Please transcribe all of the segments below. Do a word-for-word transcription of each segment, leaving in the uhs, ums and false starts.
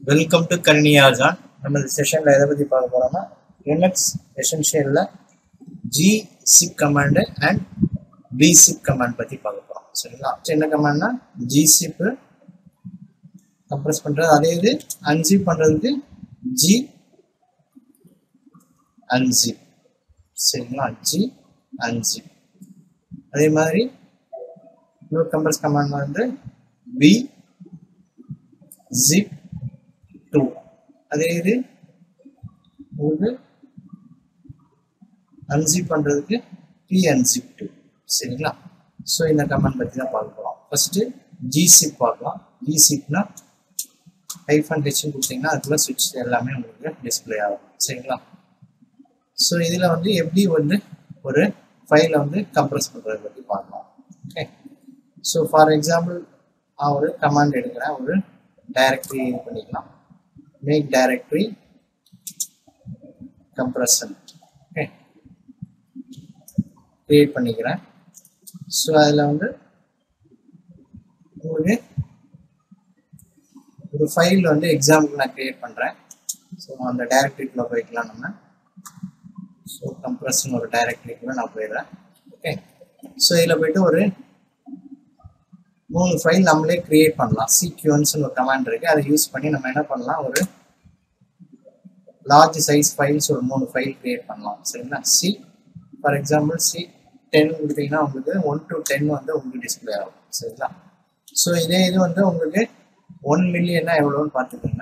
Welcome to கணினி ஆர்ஜான். நம்ம இந்த செஷன்ல எதை பத்தி பார்க்க போறோம்னா லினக்ஸ் எசென்ஷியல்ல gzip command and bzip command பத்தி பார்க்க போறோம். சரிங்களா? என்ன கமாண்ட்னா gzip கம்ப்ரஸ் பண்றது, அதே இது unzip பண்றதுக்கு g unzip. சரிங்களா? g unzip. அதே மாதிரி இன்னொரு கம்ப்ரஸ் கமாண்ட் வந்து bzip two. அதே இது உங்களுக்கு unzip பண்றதுக்கு punzip two. சரிங்களா? ஸோ இந்த கமாண்ட் பத்தி தான் பார்க்க போறோம். ஃபர்ஸ்ட் gzip பார்க்கலாம். gzipனா ஹைஃபன் ஹெச் கொடுத்தீங்கன்னா அதுக்குள்ள சுவிட்ச் எல்லாமே உங்களுக்கு டிஸ்பிளே ஆகும். சரிங்களா? ஸோ இதில் வந்து எப்படி வந்து ஒரு ஃபைலை வந்து கம்ப்ரஸ் பண்ணுறதை பற்றி பார்க்கலாம். ஓகே, ஸோ ஃபார் எக்ஸாம்பிள் நான் ஒரு கமாண்ட் எடுக்கிறேன், ஒரு டைரக்டரி இது பண்ணிக்கலாம். Make directory compression. Okay, create பண்ணிக்கிறேன். ஸோ அதில் வந்து உங்களுக்கு ஒரு ஃபைல் வந்து எக்ஸாம்பிள் நான் கிரியேட் பண்ணுறேன். ஸோ அந்த டைரக்டரிக்குள்ளே போய்க்கலாம் நம்ம. ஸோ கம்ப்ரஷன் ஒரு டைரக்டரிக்குள்ளே நான் போயிடுறேன். ஓகே, ஸோ இதில் போய்ட்டு ஒரு மூணு ஃபைல் நம்மளே கிரியேட் பண்ணலாம். சீக்வன்ஸ்னு ஒரு கமாண்ட் இருக்குது, அதை யூஸ் பண்ணி நம்ம என்ன பண்ணலாம், ஒரு லார்ஜ் சைஸ் ஃபைல்ஸ் ஒரு மூணு ஃபைல் கிரியேட் பண்ணலாம். சரிங்களா? C for example C ten கொடுத்தீங்கன்னா உங்களுக்கு ஒன் டு டென் வந்து உங்களுக்கு டிஸ்பிளே ஆகும். சரிங்களா? ஸோ இதே இது வந்து உங்களுக்கு ஒன் மில்லியன்னா எவ்வளோன்னு பார்த்துக்கோங்க.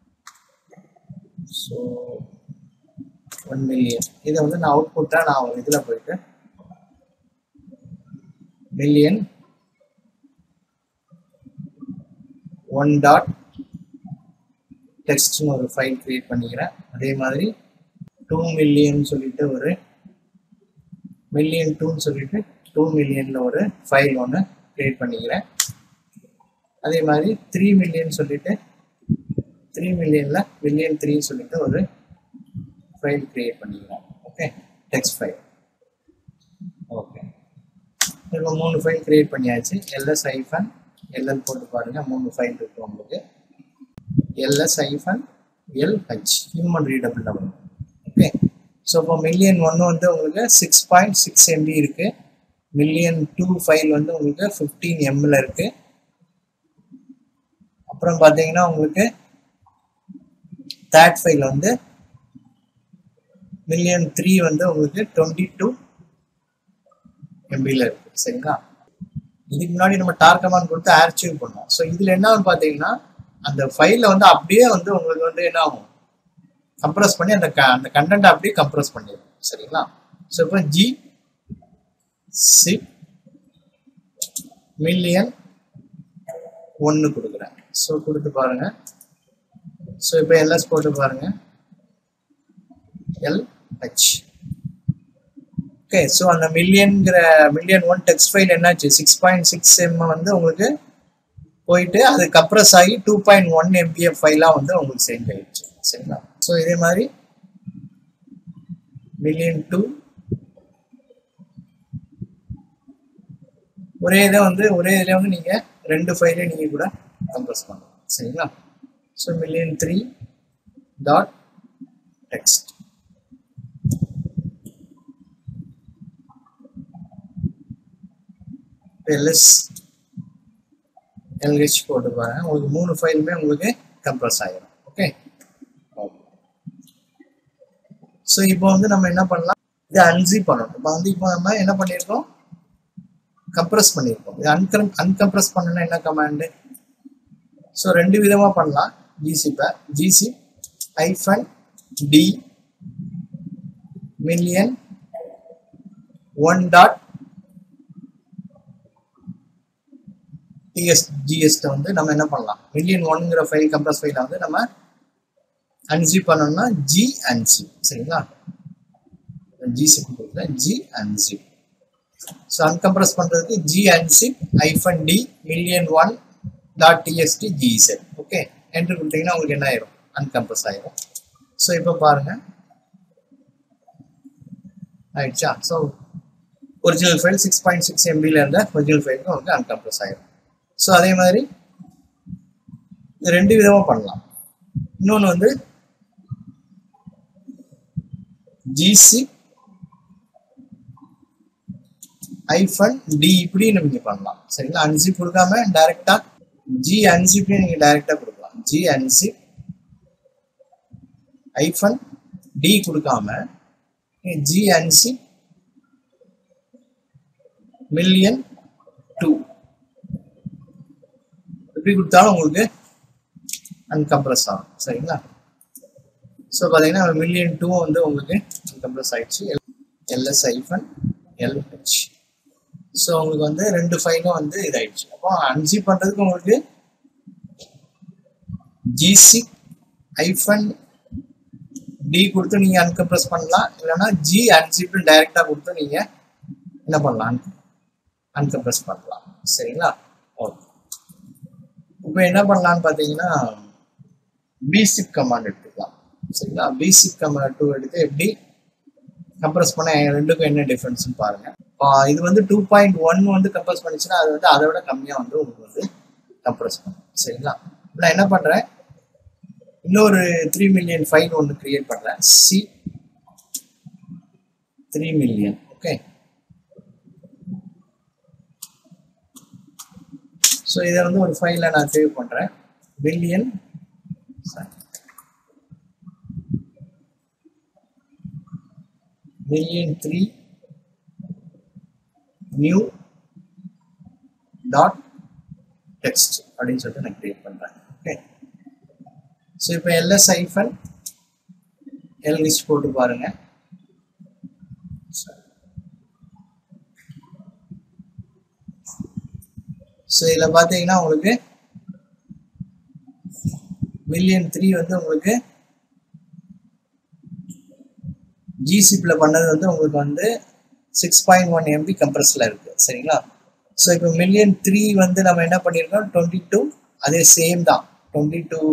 ஸோ ஒன் மில்லியன் இதை வந்து நான் அவுட்புட்டாக நான் ஒரு இதில் போயிட்டு மில்லியன் ஒன் டாட் டெக்ஸ்ட்னு ஒரு ஃபைல் கிரியேட் பண்ணிக்கிறேன். அதே மாதிரி டூ மில்லியன் சொல்லிட்டு ஒரு மில்லியன் டூன்னு சொல்லிட்டு டூ மில்லியனில் ஒரு ஃபைல் ஒன்று கிரியேட் பண்ணிக்கிறேன். அதே மாதிரி த்ரீ மில்லியன் சொல்லிட்டு த்ரீ மில்லியனில் மில்லியன் த்ரீ சொல்லிட்டு ஒரு ஃபைல் கிரியேட் பண்ணிக்கிறேன். Okay, text file. ஓகே, இப்போ மூணு ஃபைல் கிரியேட் பண்ணியாச்சு. எல்எஸ் ஐஃபன் எல்எல் போட்டு பாருங்க, மூணு ஃபைல் இருக்கு உங்களுக்கு. LS hyphen LH human readable double. Okay, so இப்போ மில்லியன் ஒன்று வந்து உங்களுக்கு சிக்ஸ் பாயிண்ட் சிக்ஸ் எம்பி இருக்கு. மில்லியன் டூ ஃபைல் வந்து உங்களுக்கு ஃபிஃப்டீன் எம்ல இருக்கு. அப்புறம் பார்த்தீங்கன்னா உங்களுக்கு தேர்ட் ஃபைல் வந்து மில்லியன் த்ரீ வந்து உங்களுக்கு டுவெண்ட்டி டூ எம்பியில் இருக்கு. சரிங்களா? இதுக்கு முன்னாடி நம்ம டார் கமாண்ட் கொடுத்து ஆர்ச்சிவ் பண்ணோம். ஸோ இதில் என்னன்னு பார்த்தீங்கன்னா அந்த ஃபைலை வந்து அப்படியே வந்து உங்களுக்கு வந்து என்ன ஆகும், கம்ப்ரஸ் பண்ணி அந்த அந்த கண்டென்ட் அப்படியே கம்ப்ரஸ் பண்ணிடும். சரிங்களா? ஸோ இப்போ ஜி சிப் மில்லியன் ஒன்று கொடுக்குறேன். ஸோ கொடுத்து பாருங்க. ஸோ இப்போ எல்எஸ் போட்டு பாருங்க, எல்ஹெச். ஓகே, ஸோ அந்த மில்லியன்கிற மில்லியன் ஒன் டெக்ஸ்ட் ஃபைல் என்னாச்சு, சிக்ஸ் பாயிண்ட் சிக்ஸ் எம் வந்து உங்களுக்கு போயிட்டு அது கம்ப்ரஸ் ஆகி டூ பாயிண்ட் ஒன் எம்பிஎஃப் ஃபைலாக வந்து உங்களுக்கு சேஞ்ச் ஆயிடுச்சு. சரிங்களா? ஸோ இதே மாதிரி மில்லியன் டூ ஒரே இதை வந்து ஒரே இதில் வந்து நீங்கள் ரெண்டு ஃபைலே நீங்கள் கூட கம்ப்ரஸ் பண்ணலாம். சரிங்களா? So million three dot text. LS LH போட்டு பாருங்க, உங்களுக்கு மூணு ஃபைலுமே உங்களுக்கு கம்ப்ரஸ் ஆகிடும். ஓகே, ஸோ இப்போ வந்து நம்ம என்ன பண்ணலாம், இதை அன்சிப் பண்ணணும். இப்போ வந்து இப்போ நம்ம என்ன பண்ணியிருக்கோம், கம்ப்ரஸ் பண்ணியிருக்கோம். இது அன்கம் அன்கம்ப்ரஸ் பண்ணணும்னா என்ன கமாண்டு, ஸோ ரெண்டு விதமாக பண்ணலாம். ஜிசிப்பை gzip hyphen D million one dot டிஎஸ் ஜிஎஸ்ட வந்து நம்ம என்ன பண்ணலாம், மில்லியன் ஒன்ங்கிற ஃபைல் கம்ப்ரஸ் ஃபைலை வந்து நம்ம அன்சிப் பண்ணோம்னா ஜி அன்சிப். சரிங்களா? ஜிசிப் கொடுக்கல, ஜி அன்சிப். ஸோ அன்கம்ப்ரஸ் பண்ணுறதுக்கு gunzip hyphen D million one dot டிஎஸ்டி ஜிஇசெட். ஓகே, என்ட்ரு கொடுத்தீங்கன்னா உங்களுக்கு என்ன ஆயிரும், அன்கம்ப்ரஸ் ஆயிரும். ஸோ இப்போ பாருங்க ஆயிடுச்சா. So original file six point six எம்பியில் இருந்த ஒரிஜினல் ஃபைலுக்கு உங்களுக்கு அன்கம்ப்ரஸ் ஆயிரும். ஸோ அதே மாதிரி ரெண்டு விதமாக பண்ணலாம். இன்னொன்று வந்து ஜிசிப் ஐஃபன் டி இப்படி நீங்க பண்ணலாம் சரிங்களா. அன்சிப் கொடுக்காம டைரக்டா ஜி அன்சிப் நீங்க டைரக்டா கொடுக்கலாம். ஜி அன்சிப் ஐஃபன் டி கொடுக்காம ஜி அன்சிப் மில்லியன் டூ எப்படி கொடுத்தாலும் உங்களுக்கு அன்கம்ப்ரஸ் ஆகும் சரிங்களா. ஸோ பார்த்தீங்கன்னா மில்லியன் டூ வந்து உங்களுக்கு அன்கம்ப்ரஸ் ஆயிடுச்சு. LS hyphen LH. ஸோ உங்களுக்கு வந்து ரெண்டு ஃபைலும் வந்து இதாயிடுச்சு. அப்போ அன்சிப் பண்றதுக்கு உங்களுக்கு ஜிசி ஐஃபன் டி கொடுத்து நீங்க அன்கம்ப்ரஸ் பண்ணலாம். இல்லைன்னா ஜி அன்சிப் டைரக்டா கொடுத்து நீங்க என்ன பண்ணலாம் அன்கம்ப்ரஸ் பண்ணலாம் சரிங்களா. ஓகே, இப்போ என்ன பண்ணலான்னு பார்த்தீங்கன்னா பிசிப் கமாண்ட் எடுத்துக்கலாம் சரிங்களா. பிசிப் கமாண்ட் டூ எடுத்து எப்படி கம்ப்ரஸ் பண்ண ரெண்டுக்கும் என்ன டிஃபரன்ஸ்னு பாருங்க. இது வந்து டூ பாயிண்ட் ஒன் வந்து கம்ப்ரஸ் பண்ணிச்சுன்னா அது வந்து அதை விட கம்மியா வந்து உங்களுக்கு வந்து கம்ப்ரஸ் பண்ணும் சரிங்களா. நான் என்ன பண்றேன், இன்னொரு த்ரீ மில்லியன் ஃபைல் ஒன்று கிரியேட் பண்றேன். C three million okay. So இதை வந்து ஒரு ஃபைலை நான் சேவ் பண்றேன். Million million three new dot text அப்படின்னு சொல்லிட்டு நான் கிரியேட் பண்றேன். ஓகே, ஸோ இப்போ எல்எஸ் ஐஃபன் எல்ஹெச் போட்டு பாருங்க. ஸோ இதில் பார்த்தீங்கன்னா உங்களுக்கு மில்லியன் த்ரீ வந்து உங்களுக்கு ஜிசிப்ல பண்ணது வந்து உங்களுக்கு வந்து சிக்ஸ் பாயிண்ட் ஒன் எம்பி கம்ப்ரஸ்ல இருக்கு சரிங்களா. ஸோ இப்போ மில்லியன் த்ரீ வந்து நம்ம என்ன பண்ணியிருக்கோம் டுவெண்ட்டி டூ அதே சேம் தான் டுவெண்ட்டி டூ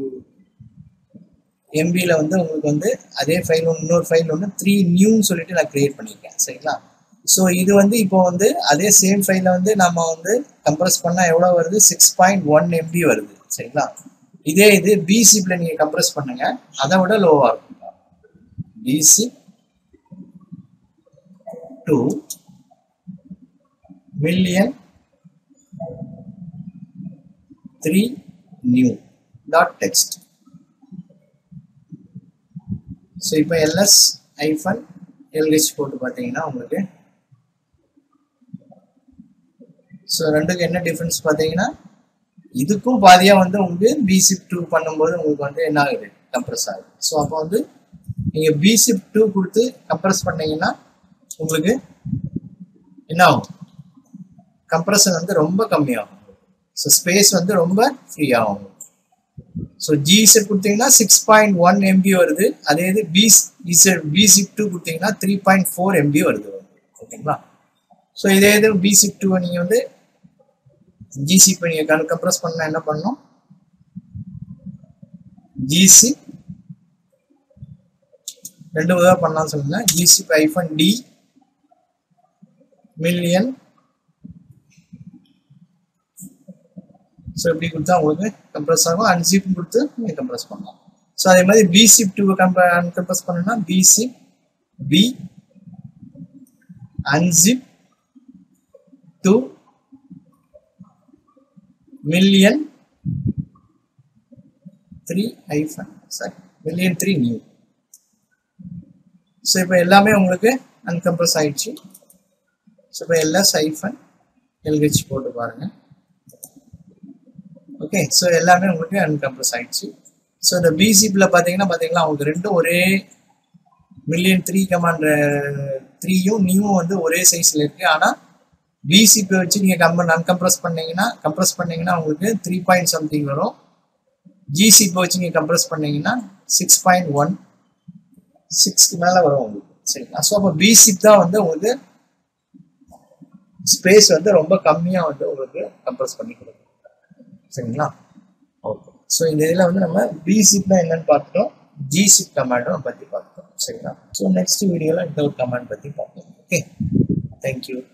எம்பியில் வந்து உங்களுக்கு வந்து அதே ஃபைல் ஒன்று இன்னொரு ஃபைல் ஒன்று த்ரீ நியூன்னு சொல்லிட்டு நான் கிரியேட் பண்ணியிருக்கேன் சரிங்களா. ஸோ இது வந்து இப்போ வந்து அதே சேம் ஃபைல வந்து நம்ம வந்து கம்ப்ரஸ் பண்ணால் எவ்வளோ வருது, சிக்ஸ் பாயிண்ட் ஒன் எம்பி வருது சரிங்களா. இதே இது பிசிப்ல நீங்கள் கம்ப்ரஸ் பண்ணுங்க அதை விட லோவாக இருக்கும். பிசி two million three new dot text. So இப்போ எல்எஸ் ஐஃபன் எல்ஹெச் போட்டு பார்த்தீங்கன்னா உங்களுக்கு ஸோ ரெண்டுக்கு என்ன டிஃபரன்ஸ் பார்த்தீங்கன்னா இதுக்கும் பாதியாக வந்து உங்களுக்கு பிசிப் டூ பண்ணும்போது உங்களுக்கு வந்து என்ன ஆகுது கம்ப்ரஸ் ஆகுது. ஸோ அப்போ வந்து நீங்கள் பிசிப் டூ கொடுத்து கம்ப்ரஸ் பண்ணீங்கன்னா உங்களுக்கு என்ன ஆகும், கம்ப்ரஷன் வந்து ரொம்ப கம்மியாகும். ஸோ ஸ்பேஸ் வந்து ரொம்ப ஃப்ரீ ஆகும். ஸோ ஜிசெட் கொடுத்தீங்கன்னா சிக்ஸ் பாயிண்ட் ஒன் எம்பி வருது. அதே இது பி பிசிப் டூ கொடுத்தீங்கன்னா த்ரீ பாயிண்ட் ஃபோர் எம்பி வருது ஓகேங்களா. ஸோ இதே இது பிசிப் டூவை நீங்கள் வந்து ஜிசிப் நீங்கள் கம்ப்ரஸ் பண்ண என்ன பண்ணணும், ஜிசி ரெண்டு விதமாக பண்ணலாம் சொல்லுங்க. ஜிசிப் ஐஃபன் டி மில்லியன். ஸோ இப்படி கொடுத்தா உங்களுக்கு கம்ப்ரஸ் ஆகும். அன்சிப் கொடுத்து நீங்கள் கம்ப்ரஸ் பண்ணலாம். ஸோ அதே மாதிரி பிசிப் டூ கம்ப அன்கம்ப்ரஸ் பண்ணணும்னா bzip bunzip two million three hyphen sorry million three new. So இப்போ எல்லாமே உங்களுக்கு அன்கம்ப்ரஸ் ஆயிடுச்சு. ஸோ இப்போ எல்எஸ் ஐஃபன் எல்ஹெச் போட்டு பாருங்க. ஓகே, ஸோ எல்லாமே உங்களுக்கு அன்கம்ப்ரஸ் ஆயிடுச்சு. ஸோ இந்த பிசிப்ல பார்த்தீங்கன்னா பார்த்தீங்கன்னா உங்களுக்கு ரெண்டும் ஒரே மில்லியன் த்ரீ கமாண்ட் த்ரீயும் நியூவும் வந்து ஒரே சைஸ்ல இருக்கு. ஆனால் பிசிபி வச்சு நீங்க கம்ப அன்கம்ப்ரஸ் பண்ணீங்கன்னா கம்ப்ரஸ் பண்ணீங்கன்னா உங்களுக்கு த்ரீ பாயிண்ட் சம்திங் வரும். ஜிசிபி வச்சு நீங்க கம்ப்ரஸ் பண்ணீங்கன்னா சிக்ஸ் பாயிண்ட் ஒன் சிக்ஸ்க்கு மேல வரும் உங்களுக்கு சரிங்களா. ஸோ அப்போ பிசிப் தான் வந்து உங்களுக்கு ஸ்பேஸ் வந்து ரொம்ப கம்மியா வந்து உங்களுக்கு கம்ப்ரஸ் பண்ணி கொடுக்கும் சரிங்களா. ஓகே, ஸோ இந்த இதில் வந்து நம்ம பிசிப்னா என்னன்னு பார்த்துட்டோம், ஜிசிப் கமாண்டும் பற்றி பார்த்துட்டோம் சரிங்களா. ஸோ நெக்ஸ்ட் வீடியோவில் இந்த ஒரு கமாண்ட் பற்றி பார்ப்போம். Okay, thank you.